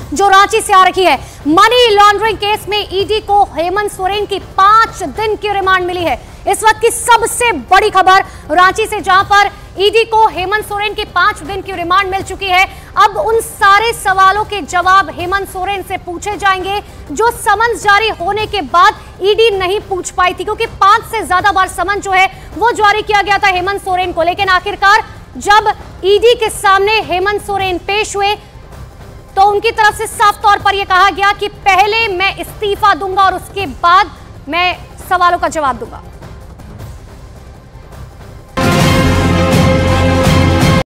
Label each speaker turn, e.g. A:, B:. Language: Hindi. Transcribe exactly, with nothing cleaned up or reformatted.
A: जो रांची से आ रही है। मनी लॉन्ड्रिंग केस में ईडी को हेमंत सोरेन की पांच दिन की रिमांड मिली है। इस वक्त की सबसे बड़ी खबर रांची से, जहां पर ईडी को हेमंत सोरेन की पांच दिन की रिमांड मिल चुकी है। अब उन सारे सवालों के जवाब हेमंत सोरेन से पूछे जाएंगे जो समन्स जारी होने के बाद ईडी नहीं पूछ पाई थी, क्योंकि पांच से ज्यादा बार समन जो है वो जारी किया गया था हेमंत सोरेन को। लेकिन आखिरकार जब ईडी के सामने हेमंत सोरेन पेश हुए तो उनकी तरफ से साफ तौर पर यह कहा गया कि पहले मैं इस्तीफा दूंगा और उसके बाद मैं सवालों का जवाब दूंगा।